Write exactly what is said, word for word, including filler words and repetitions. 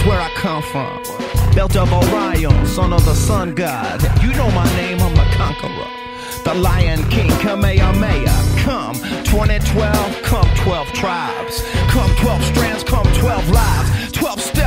That's where I come from. Belt of Orion, son of the sun god. You know my name, I'm the conqueror. The Lion King, Kamehameha. Come twenty twelve, come twelve tribes. Come twelve strands, come twelve lives. twelve steps.